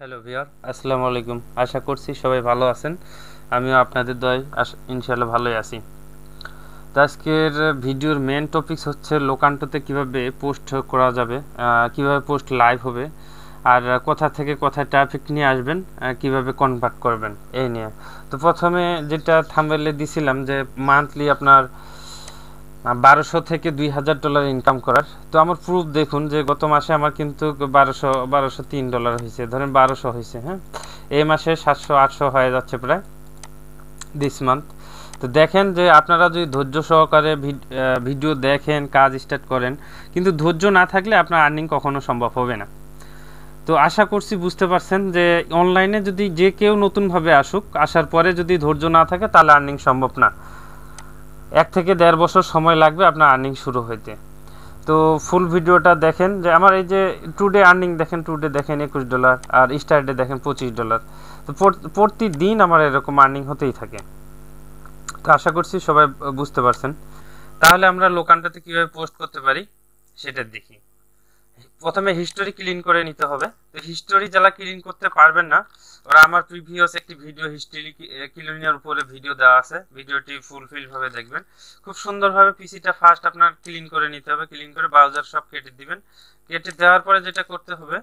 Hello viewer, আসসালামু আলাইকুম। আশা করছি সবাই ভালো আছেন। আমিও আপনাদের দয়ায় ইনশাআল্লাহ ভালোই আছি। তো আজকের ভিডিওর মেন টপিকস হচ্ছে লোকান্টোতে কিভাবে পোস্ট করা যাবে, কিভাবে পোস্ট লাইভ হবে, আর কোথা থেকে কোথায় ট্রাফিক নিয়ে আসবেন, কিভাবে কনভার্ট করবেন এই নিয়ে। তো প্রথমে যেটা থাম্বনেলে দিছিলাম যে মান্থলি আপনার 1200 থেকে $2000 ইনকাম করার। তো আমার প্রুফ দেখুন যে গত মাসে আমার কিন্তু 1203 ডলার হয়েছে, ধরেন 1200 হয়েছে। হ্যাঁ, এই মাসে 700-800 হয়ে যাচ্ছে প্রায় দিস মান্থ। তো দেখেন যে আপনারা যদি ধৈর্য সহকারে ভিডিও দেখেন, কাজ স্টার্ট করেন, কিন্তু ধৈর্য না থাকলে আপনার আর্নিং কখনো সম্ভব হবে না। তো আশা করছি বুঝতে পারছেন যে অনলাইনে যদি যে কেউ নতুনভাবে আসুক, আসার পরে যদি ধৈর্য না থাকে তাহলে আর্নিং সম্ভব না। 1 থেকে 1.5 বছর সময় লাগবে আপনার আর্নিং শুরু হইতে। তো ফুল ভিডিওটা দেখেন যে আমার এই যে টুডে আর্নিং দেখেন, টুডে দেখেন $21 আর স্টারডে দেখেন $25। তো প্রতিদিন আমার এরকম আর্নিং হতেই থাকে। তো আশা করছি সবাই বুঝতে পারছেন। তাহলে আমরা লোকানটাতে কিভাবে পোস্ট করতে পারি সেটা দেখি। প্রথমে হিস্টোরি ক্লিন করে নিতে হবে। তো হিস্টোরি যারা ক্লিন করতে পারবেন না, ওরা আমার প্রিভিয়াস একটি ভিডিও হিস্টোরি ক্লিনের উপরে ভিডিও দেওয়া আছে, ভিডিওটি ফুলফিল ভাবে দেখবেন। খুব সুন্দরভাবে পিসিটা ফার্স্ট আপনার ক্লিন করে নিতে হবে। ক্লিন করে ব্রাউজার সব কেটে দিবেন। কেটে দেওয়ার পরে যেটা করতে হবে,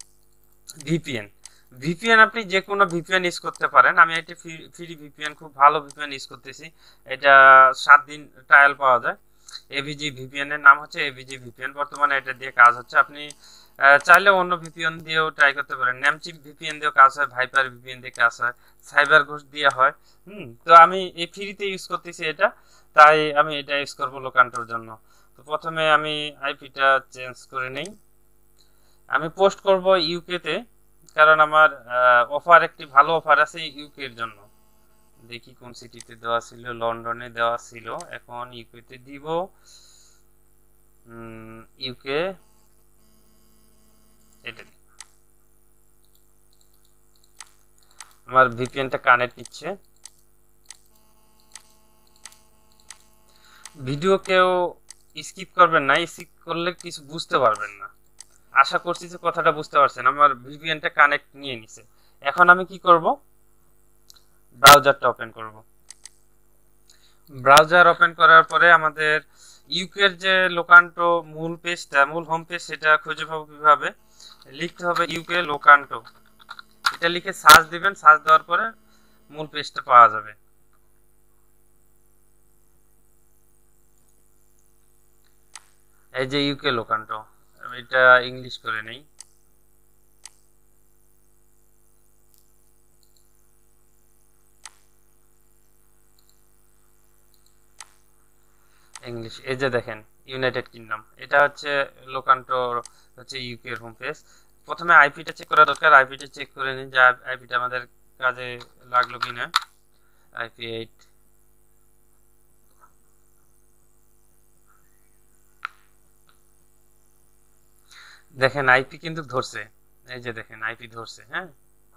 ভিপিএন। ভিপিএন আপনি যে কোনো ভিপিএন ইউজ করতে পারেন। আমি একটি ফ্রি ভিপিএন, খুব ভালো ভিপিএন ইউজ করতেছি। এটা 7 দিন ট্রায়াল পাওয়া যায়। এভিজি ভিপিএন এর নাম হচ্ছে এভিজি ভিপিএন। বর্তমানে এটা দিয়ে কাজ হচ্ছে। আপনি চাইলে অন্য ভিপিএন দিয়েও ট্রাই করতে পারেন। নেমচিপ ভিপিএন দিয়েও কাজ হয়, ভাইপার ভিপিএন দিয়ে কাজ হয়, সাইবার ঘোষ দিয়ে হয়। তো আমি এই ফ্রিতে ইউজ করতেছি এটা, তাই আমি এটা ইউজ করবো লোকান্টোর জন্য। তো প্রথমে আমি আইপিটা চেঞ্জ করে নেই। আমি পোস্ট করব ইউকে তে, কারণ আমার অফার একটি ভালো অফার আছে ইউকে এর জন্য। দেখি কোন সিটিতে দেওয়া ছিল, লন্ডনে দেওয়া ছিল, এখন ইউকে তে দিব। ইউকে এটা আমার ভিপিএনটা কানেক্ট নিচ্ছে। ভিডিও কেউ স্কিপ করবেন না, স্কিপ করলে কিছু বুঝতে পারবেন না। আশা করছি যে কথাটা বুঝতে পারছেন। আমার ভিপিএনটা কানেক্ট নিয়ে নিছে। এখন আমি কি করব, ব্রাউজারটা ওপেন করব। ব্রাউজার ওপেন করার পরে আমাদের ইউকের যে লোকান্টো মূল পেজটা, মূল হোম পেজ, সেটা খুঁজে পাবো কিভাবে। লিখতে হবে ইউকে লোকান্টো, এটা লিখে সার্চ দিবেন। সার্চ দেওয়ার পরে মূল পেজটা পাওয়া যাবে। এই যে ইউকে লোকান্টো, এটা ইংলিশ করে নেই। ইংলিশ, এই যে দেখেন ইউনাইটেড কিংডম, এটা হচ্ছে লোকান্টো, হচ্ছে ইউকে এর হোম পেজ। প্রথমে আইপিটা চেক করা দরকার। আইপিটা চেক করে নিন যে আইপিটা আমাদের কাজে লাগলো কিনা। আইপি 8, দেখেন আইপি কিন্তু ধরছে। এই যে দেখেন আইপি ধরছে। হ্যাঁ,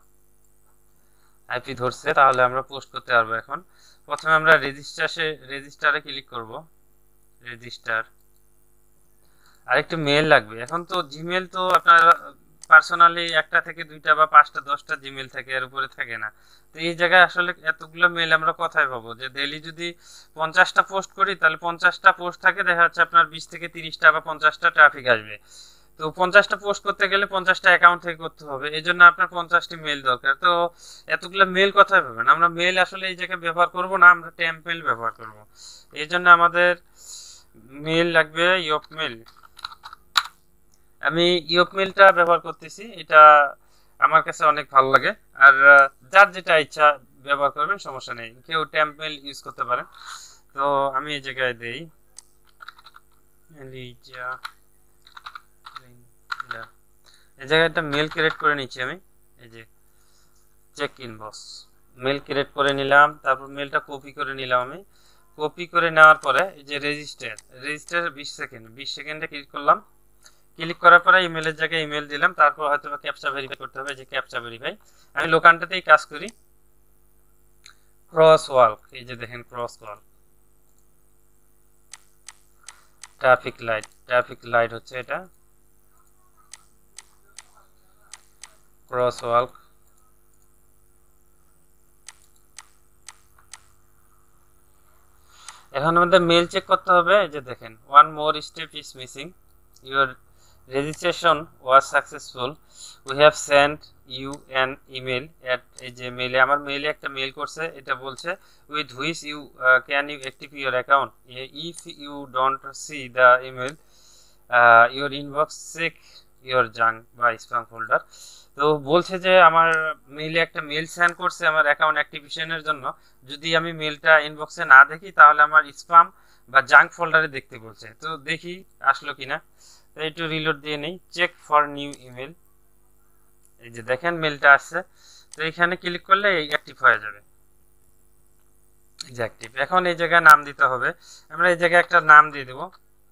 আইপি ধরছে, তাহলে আমরা পোস্ট করতে পারবো। এখন প্রথমে আমরা রেজিস্টারে ক্লিক করব। রেজিস্টার, আরেকটু মেল লাগবে। এখন তো জিমেল তো আপনার পার্সোনালি একটা থেকে দুইটা বা 5টা 10টা জিমেল থাকে, এর উপরে থাকে না। তো এই জায়গায় আসলে এতগুলো মেল আমরা কোথায় পাবো? যে ডেইলি যদি 50টা পোস্ট করি, তাহলে 50টা পোস্ট থাকে, দেখা যাচ্ছে আপনার 20 থেকে 30টা বা 50টা ট্রাফিক আসবে। তো 50টা পোস্ট করতে গেলে 50টা অ্যাকাউন্ট থেকে করতে হবে, এই জন্য আপনার 50টি মেল দরকার। তো এতগুলো মেল কোথায় পাবেন? আমরা মেল আসলে এই জায়গায় ব্যবহার করব না, আমরা টেম্পলেট ব্যবহার করব। এই জন্য আমাদের মেল লাগবে ইয়কমেল। আমি ইয়কমেলটা ব্যবহার করতেছি, এটা আমার কাছে অনেক ভালো লাগে। আর যার যেটা ইচ্ছা ব্যবহার করবেন, সমস্যা নেই। কেউ টেম্পমেল ইউজ করতে পারেন। তো আমি এই জায়গায় দেই লিজা, এই জায়গায় একটা মেল ক্রিয়েট করে নিচ্ছি আমি। এই যে চেক ইনবক্স, মেল ক্রিয়েট করে নিলাম। তারপর মেলটা কপি করে নিলাম আমি। কপি করে নেওয়ার পরে এই যে রেজিস্টার 20 সেকেন্ডে ক্লিক করলাম। ক্লিক করার পরে ইমেলের জায়গায় ইমেল দিলাম। তারপর হয়তো ক্যাপচা ভেরিফাই করতে হবে, যে ক্যাপচা ভেরিফাই। আমি লোকানটাতেই কাজ করি। ক্রস ওয়ার্ক, এই যে দেখেন ক্রস ওয়ার্ক, ট্রাফিক লাইট হচ্ছে এটা। Cross work. এখন আমাদের মেল চেক করতে হবে। এই যে দেখেন, one more step is missing, your registration was successful, we have sent you an email at, এই যে মেলে, আমার মেলে একটা মেল করছে, এটা বলছে with which you can you active your account, if you don't see the email your inbox, check your junk বা স্প্যাম ফোল্ডার। তো বলছে যে আমার মেইলে একটা মেল সেন্ড করছে আমার অ্যাকাউন্ট অ্যাক্টিভেশনের জন্য, যদি আমি মেলটা ইনবক্সে না দেখি তাহলে আমার স্প্যাম বা জাঙ্ক ফোল্ডারে দেখতে বলছে। তো দেখি আসলো কিনা, তো একটু রিলোড দিয়ে নেই, চেক ফর নিউ ইমেল। এই যে দেখেন মেলটা আসছে, তো এখানে ক্লিক করলে এই অ্যাক্টিভ হয়ে যাবে, এই যে অ্যাক্টিভ। এখন এই জায়গায় নাম দিতে হবে, আমরা এই জায়গায় একটা নাম দিয়ে দেবো,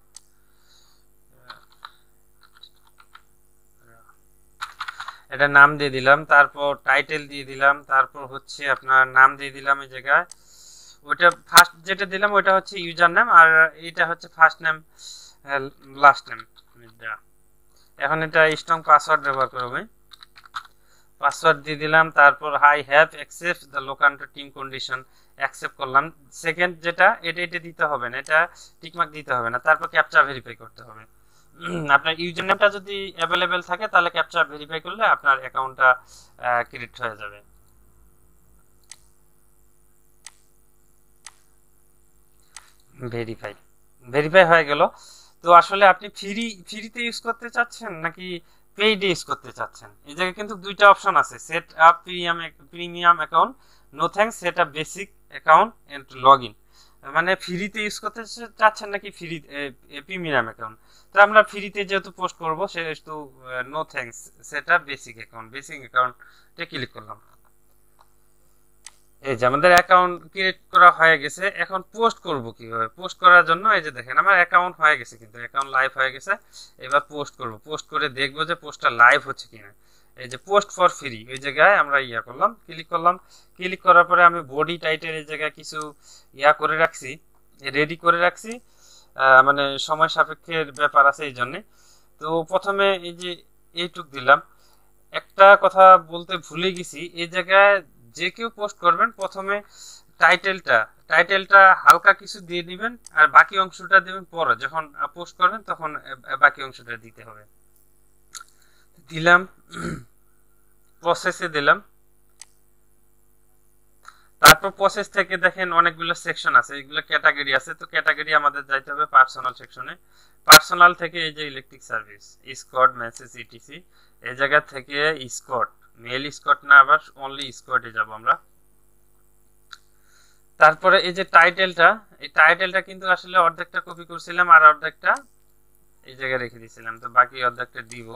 এটা নাম দিয়ে দিলাম, তারপর টাইটেল দিয়ে দিলাম, তারপর হচ্ছে আপনার নাম দিয়ে দিলাম এই জায়গায়। ওটা ফার্স্ট যেটা দিলাম ওটা হচ্ছে ইউজার নেম, আর এটা হচ্ছে ফার্স্ট নেম লাস্ট নেম। এখন এটা স্ট্রং পাসওয়ার্ড ব্যবহার করব, পাসওয়ার্ড দিয়ে দিলাম, তারপর I have accept the Locanto team condition, accept করলাম। সেকেন্ড যেটা এটা দিতে হবে না, এটা টিকমার্ক দিতে হবে না, তারপর ক্যাপচা ভেরিফাই করতে হবে। আপনার ইউজার নেমটা যদি অ্যাভেলেবেল থাকে তাহলে ক্যাপচা ভেরিফাই করলে আপনার অ্যাকাউন্টটা ক্রিয়েট হয়ে যাবে। ভেরিফাই হয়ে গেল। তো আসলে আপনি ফ্রিতে ইউজ করতে চাচ্ছেন নাকি পেইড ইউজ করতে চাচ্ছেন, এই জায়গায় কিন্তু দুইটা অপশন আছে, set up premium account, no thanks, set up basic account and log in. মানে ফ্রিতে ইউজ করতে চাচ্ছেন নাকি প্রিমিয়াম অ্যাকাউন্ট। তো আমরা ফ্রিতে যেহেতু পোস্ট করবো সেহেতু no thanks, set up basic অ্যাকাউন্টে ক্লিক করলাম। এই যে আমাদের অ্যাকাউন্ট ক্রিয়েট করা হয়ে গেছে। এখন পোস্ট করব কিভাবে, পোস্ট করার জন্য এই যে দেখেন আমার অ্যাকাউন্ট হয়ে গেছে, কিন্তু অ্যাকাউন্ট লাইভ হয়ে গেছে। এবার পোস্ট করব, পোস্ট করে দেখবো যে পোস্টটা লাইভ হচ্ছে কিনা। এই যে পোস্ট ফর ফ্রি ওই জায়গায় আমরা করলাম, ক্লিক করলাম। ক্লিক করার পরে আমি বডি টাইটেল এই জায়গায় কিছু করে রাখছি, রেডি করে রাখছি, মানে সময় সাপেক্ষের ব্যাপার আছে এই জন্যে। তো প্রথমে এই যে এইটুক দিলাম। একটা কথা বলতে ভুলে গেছি, এই জায়গায় যে কেউ পোস্ট করবেন প্রথমে টাইটেলটা হালকা কিছু দিয়ে দিবেন, আর বাকি অংশটা দিবেন পরে, যখন পোস্ট করবেন তখন বাকি অংশটা দিতে হবে। দিলাম, প্রসেসে দিলাম, তারপর প্রসেস থেকে দেখেন অনেকগুলো সেকশন আছে, এগুলো ক্যাটাগরি আছে। তো ক্যাটাগরি আমাদের যাইতে হবে পার্সোনাল সেকশনে। পার্সোনাল থেকে এই যে ইলেকট্রিক সার্ভিস, স্কট, মেসেজ, ইটিসি, এই জায়গা থেকে স্কট, মেল স্কট না, আবার অনলি স্কটে যাব আমরা। তারপরে এই যে টাইটেলটা, এই টাইটেলটা কিন্তু আসলে অর্ধেকটা কপি করছিলাম আর অর্ধেকটা এই জায়গায় রেখে দিয়েছিলাম, তো বাকি অর্ধেকটা দিব।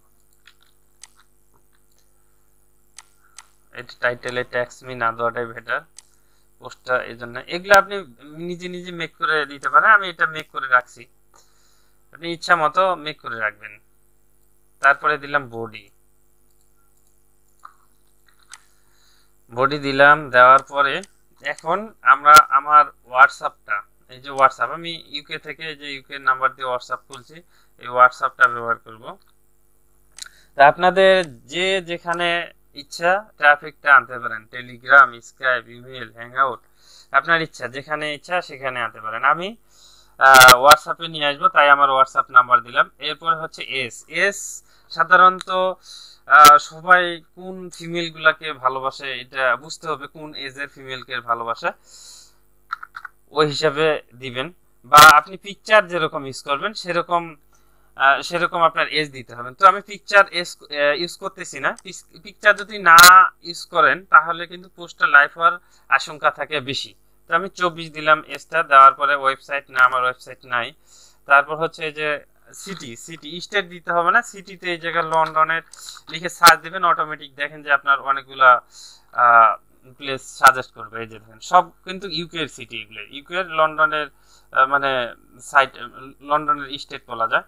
এই টাইটেলে ট্যাক্স মি না দেওয়াটাই বেটার, পোস্টটা এই জন্য। এগুলো আপনি নিজে মেক করে দিতে পারেন, আমি এটা মেক করে রাখছি, আপনি ইচ্ছা মতো মেক করে রাখবেন। তারপরে দিলাম বডি দিলাম, দেওয়ার পরে এখন আমরা আমার হোয়াটসঅ্যাপটা, এই যে হোয়াটসঅ্যাপ, আমি ইউকে থেকে যে ইউকে নাম্বার দিয়ে হোয়াটসঅ্যাপ খুলছি, এই হোয়াটসঅ্যাপটা ব্যবহার করব। তা আপনাদের যে যেখানে ইচ্ছা ট্রাফিকটা আনতে পারেন, টেলিগ্রাম, স্কাইপ, ইমেল, হ্যাংআউট, আপনার ইচ্ছা যেখানে ইচ্ছা সেখানে আনতে পারেন। আমি হোয়াটসঅ্যাপে নিয়ে আসবো, তাই আমার হোয়াটসঅ্যাপ নাম্বার দিলাম। এরপর হচ্ছে এস সাধারণত সবাই কোন ফিমেল গুলাকে ভালোবাসে এটা বুঝতে হবে, কোন এজের ফিমেলকে ভালোবাসে ওই হিসাবে দিবেন, বা আপনি পিকচার যেরকম ইউজ করবেন সেরকম আপনার এজ দিতে হবে। তো আমি পিকচার ইউজ করতেছি না, পিকচার যদি না ইউজ করেন তাহলে কিন্তু পোস্টটা লাইভ হওয়ার আশঙ্কা থাকে বেশি। তো আমি 24 দিলাম এজটা, দেওয়ার পরে ওয়েবসাইট না, আমার ওয়েবসাইট নাই। তারপর হচ্ছে যে সিটি স্টেট দিতে হবে না, সিটিতে এই জায়গায় লন্ডনের লিখে সার্চ দিবেন, অটোমেটিক দেখেন যে আপনার অনেকগুলা প্লেস সাজেস্ট করবে। এই যে দেখেন সব কিন্তু ইউকের সিটি, এগুলো ইউকের লন্ডনের মানে সাইট, লন্ডনের স্টেট বলা যায়,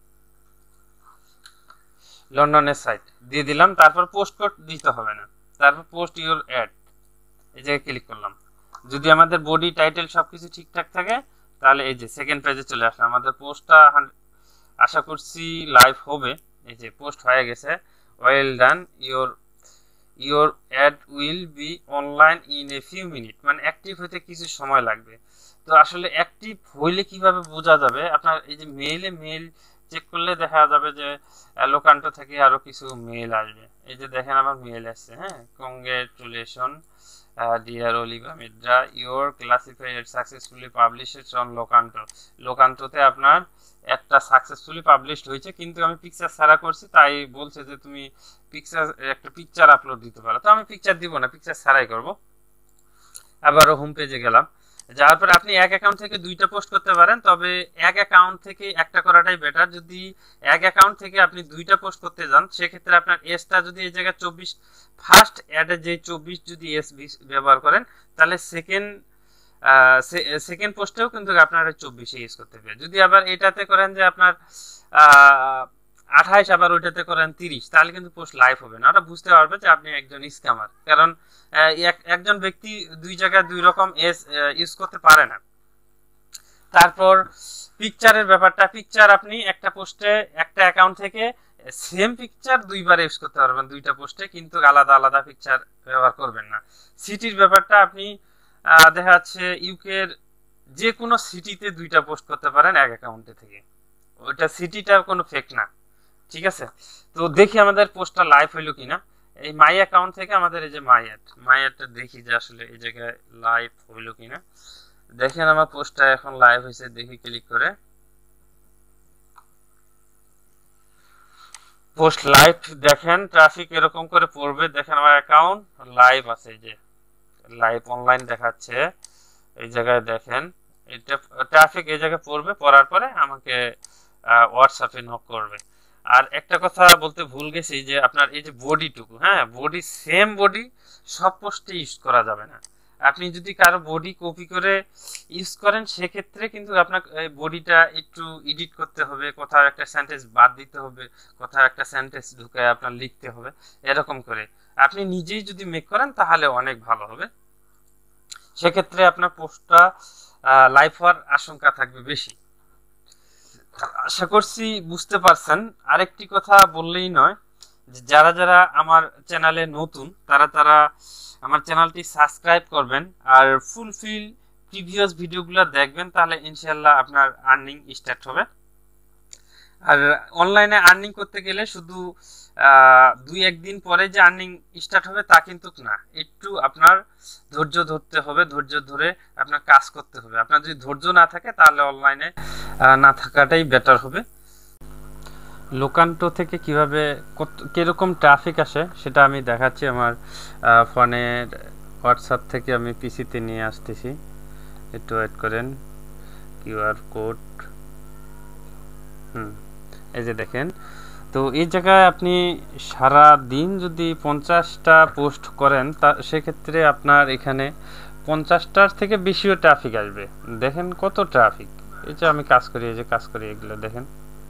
লন্ডনের সাইট দিয়ে দিলাম। তারপর পোস্ট কোড দিতে হবে না, তারপর পোস্ট ইউর অ্যাড এই জায়গায় ক্লিক করলাম। যদি আমাদের বডি টাইটেল সবকিছু ঠিকঠাক থাকে তাহলে এই যে সেকেন্ড পেজে চলে আসলে আমাদের পোস্টটা আশা করছি লাইভ হবে। এই যে পোস্ট হয়ে গেছে, well done, your ad will be online in a few minute, মানে অ্যাক্টিভ হতে কিছু সময় লাগবে। তো আসলে অ্যাক্টিভ হইলে কিভাবে বোঝা যাবে, আপনার এই যে মেল চেক করলে দেখা যাবে যে লোকান্টো থেকে আরো কিছু মেল আসবে। এই যে দেখেন আমার মেল আসছে, হ্যাঁ, congratulation dear Oliva Mitra, your classified successfully published on লোকান্টোতে আপনার একটা সাকসেসফুলি পাবলিশড হয়েছে, কিন্তু আমি পিকচার ছাড়া করছি, তাই বলছে যে তুমি একটা পিকচার আপলোড দিতে পারো। তো আমি পিকচার দিব না, পিকচার ছাড়াই করব। আবারও হোম পেজে গেলাম, যাওয়ার পর আপনি এক অ্যাকাউন্ট থেকে দুইটা পোস্ট করতে পারেন, তবে এক অ্যাকাউন্ট থেকে একটা করাটাই বেটার। যদি এক অ্যাকাউন্ট থেকে আপনি দুইটা পোস্ট করতে যান, সেক্ষেত্রে আপনার এসটা যদি এই জায়গায় 24, ফার্স্ট অ্যাডে যে 24 যদি এস ব্যবহার করেন, তাহলে সেকেন্ড পোস্টেও কিন্তু আপনার 24 ইউজ করতে হবে। যদি আবার এটাতে করেন যে আপনার 28, আবার ওইটাতে করেন 30, তাহলে কিন্তু পোস্ট লাইভ হবে না। ওটা বুঝতে পারবে যে আপনি একজন স্ক্যামার, কারণ একজন ব্যক্তি দুই জায়গায় দুই রকম এস ইউজ করতে পারে না। তারপর পিকচারের ব্যাপারটা, পিকচার আপনি একটা পোস্টে একটা অ্যাকাউন্ট থেকে সেম পিকচার দুইবার ইউজ করতে পারবেন দুইটা পোস্টে, কিন্তু আলাদা আলাদা পিকচার ব্যবহার করবেন না। সিটির ব্যাপারটা, আপনি দেখা যাচ্ছে ইউকের যে কোনো সিটিতে দুইটা পোস্ট করতে পারেন এক অ্যাকাউন্টে থেকে, ওইটা সিটিটা কোনো ফেক না, ঠিক আছে। তো দেখি আমাদের পোস্টটা লাইভ হইলো কিনা। এই মাই অ্যাকাউন্ট থেকে আমাদের এই যে মাই অ্যাডটা দেখি যে আসলে এই জায়গায় লাইভ হইলো কিনা। দেখেন আমার পোস্টটা এখন লাইভ হয়েছে, দেখি ক্লিক করে পোস্ট লাইভ। দেখেন ট্রাফিক এরকম করে পড়বে, দেখেন আমার অ্যাকাউন্ট লাইভ আছে, এই যে লাইভ অনলাইন দেখাচ্ছে এই জায়গায়। দেখেন এটা ট্রাফিক এই জায়গায় পড়বে, পড়ার পরে আমাকে হোয়াটসঅ্যাপে নক করবে। আর একটা কথা বলতে ভুল গেছি, যে আপনার এই যে বডিটুকু, হ্যাঁ, বডি সেম বডি সব পোস্টে ইউজ করা যাবে না। আপনি যদি কারো বডি কপি করে ইউজ করেন, সেক্ষেত্রে কিন্তু আপনার বডিটা একটু এডিট করতে হবে, কোথাও একটা সেন্টেন্স বাদ দিতে হবে, কোথাও একটা সেন্টেন্স ঢুকে আপনার লিখতে হবে, এরকম করে আপনি নিজেই যদি মেক করেন তাহলে অনেক ভালো হবে। সেক্ষেত্রে আপনার পোস্টটা লাইভ হওয়ার আশঙ্কা থাকবে বেশি। আশা করছি বুঝতে পারছেন। আরেকটি কথা বললেই নয়, যে যারা যারা আমার চ্যানেলে নতুন তারা আমার চ্যানেলটি সাবস্ক্রাইব করবেন আর ফুলফিল প্রিভিয়াস ভিডিওগুলো দেখবেন, তাহলে ইনশাআল্লাহ আপনার আর্নিং স্টার্ট হবে। আর অনলাইনে আর্নিং করতে গেলে শুধু 2-1 দিন পরে যে আর্নিং স্টার্ট হবে তা কিন্তু না, একটু আপনার ধৈর্য ধরতে হবে, ধৈর্য ধরে আপনার কাজ করতে হবে। আপনার যদি ধৈর্য না থাকে তাহলে অনলাইনে না থাকাটাই বেটার হবে। লোকান্টো থেকে কিভাবে কিরকম ট্রাফিক আসে সেটা আমি দেখাচ্ছি। আমার ফোনের হোয়াটসঅ্যাপ থেকে আমি পিসিতে নিয়ে আসতেছি, একটু ওয়েট করেন। কিউআর কোড, এই যে দেখেন। তো এই জায়গায় আপনি সারা দিন যদি 50টা পোস্ট করেন, তা সেক্ষেত্রে আপনার এখানে 50টার থেকে বেশিও ট্রাফিক আসবে। দেখেন কত ট্রাফিক, এই যে আমি কাজ করি, এই যে কাজ করি, এগুলো দেখেন।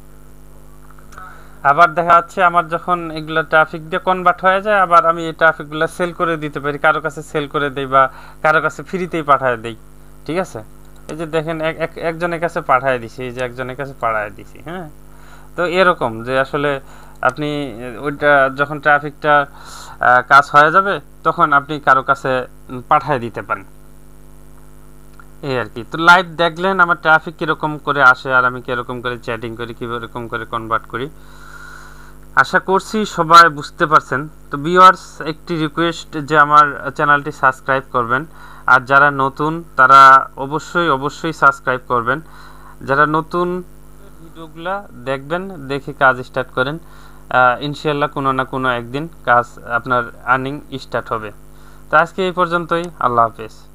আবার দেখা যাচ্ছে আমার যখন এগুলো ট্রাফিক দিয়ে কনভার্ট হয়ে যায়, আবার আমি এই ট্রাফিকগুলো সেল করে দিতে পারি, কারো কাছে সেল করে দেই বা কারো কাছে ফ্রিতেই পাঠিয়ে দেই, ঠিক আছে। এই যে দেখেন একজনের কাছে পাঠিয়ে দিছি, এই যে একজনের কাছে পাঠিয়ে দিছি, হ্যাঁ। তো এরকম যে আসলে আপনি ওইটা যখন ট্রাফিকটা কাজ হয়ে যাবে, তখন আপনি কারো কাছে পাঠিয়ে দিতে পারেন, এই আর কি। তো লাইভ দেখলেন আমার ট্রাফিক কীরকম করে আসে, আর আমি কীরকম করে চ্যাটিং করি, কীরকম করে কনভার্ট করি। আশা করছি সবাই বুঝতে পারছেন। তো ভিউয়ার্স, একটি রিকোয়েস্ট যে আমার চ্যানেলটি সাবস্ক্রাইব করবেন, আর যারা নতুন তারা অবশ্যই সাবস্ক্রাইব করবেন। যারা নতুন ভিডিওগুলা দেখবেন, দেখে কাজ স্টার্ট করেন, ইনশাআল্লাহ কোনো না কোনো একদিন কাজ আপনার আর্নিং স্টার্ট হবে। তো আজকে এই পর্যন্তই, আল্লাহ হাফেজ।